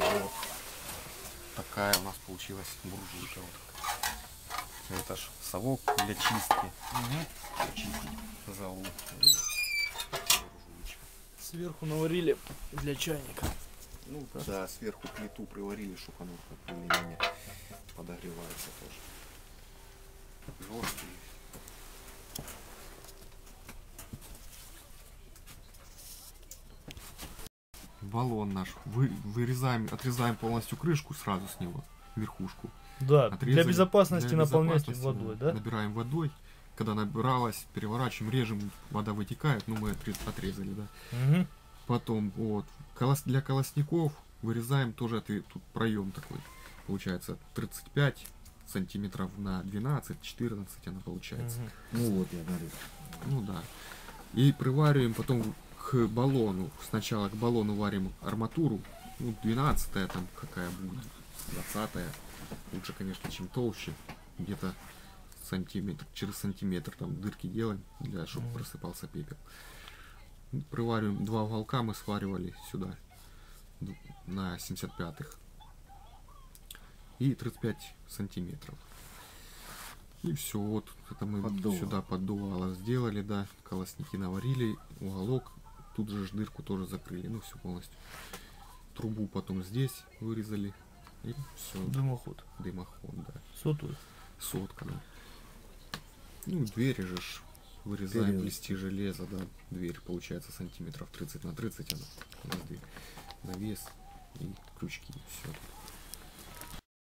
Вот такая у нас получилась буржуйка. Вот. Это ж совок для чистки. Чистить залу. Сверху наварили для чайника. Ну да, сверху плиту приварили, чтобы оно как более-менее подогревается тоже. Жесткий. Баллон наш вырезаем, отрезаем полностью крышку сразу с него, верхушку. Да, Отрезали. для безопасности Для наполнять безопасности водой, да? Набираем водой. Когда набиралась, переворачиваем, режем, вода вытекает, ну мы отрезали, да. Угу. Потом вот для колосников вырезаем тоже тут проем такой, получается 35 сантиметров на 12-14 она получается. Угу. Ну вот я говорю. Ну да. И привариваем потом к баллону. Сначала к баллону варим арматуру. Ну 12-я там какая будет, 20-я. Лучше, конечно, чем толще. Где-то сантиметр, через сантиметр там дырки делаем, для чтобы просыпался пепел. Привариваем 2 уголка, мы сваривали сюда на 75-х. И 35 сантиметров. И все, вот это мы сюда поддувало сделали, да, колосники наварили, уголок, тут же дырку тоже закрыли, ну все полностью. Трубу потом здесь вырезали, и все. Дымоход. Дымоход, да. Сотую. Сотка, да. Ну, двери же вырезаем, плести железо, да. Дверь получается сантиметров 30 на 30 она. У нас дверь. Навес и крючки, все.